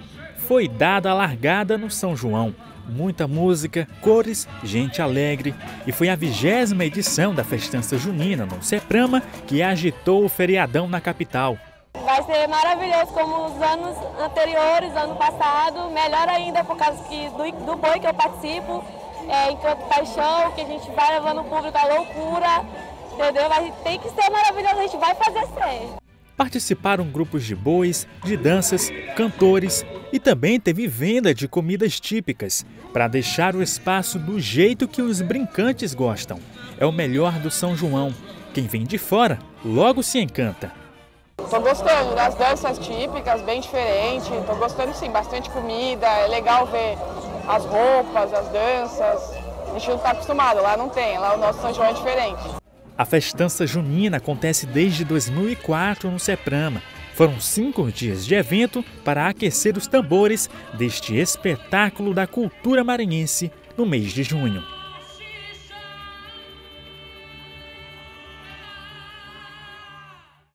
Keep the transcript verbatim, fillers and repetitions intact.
Foi dada a largada no São João. Muita música, cores, gente alegre. E foi a vigésima edição da Festança Junina no Seprama que agitou o feriadão na capital. Vai ser maravilhoso como os anos anteriores, ano passado. Melhor ainda por causa que, do, do boi que eu participo, é, Encanto Paixão, que a gente vai levando o público à loucura. Entendeu? Vai, tem que ser maravilhoso, a gente vai fazer ser. Participaram grupos de bois, de danças, cantores e também teve venda de comidas típicas para deixar o espaço do jeito que os brincantes gostam. É o melhor do São João. Quem vem de fora logo se encanta. Estou gostando das danças típicas, bem diferente. Estou gostando sim, bastante comida. É legal ver as roupas, as danças. A gente não está acostumado, lá não tem, lá o nosso São João é diferente. A Festança Junina acontece desde dois mil e quatro no Seprama. Foram cinco dias de evento para aquecer os tambores deste espetáculo da cultura maranhense no mês de junho.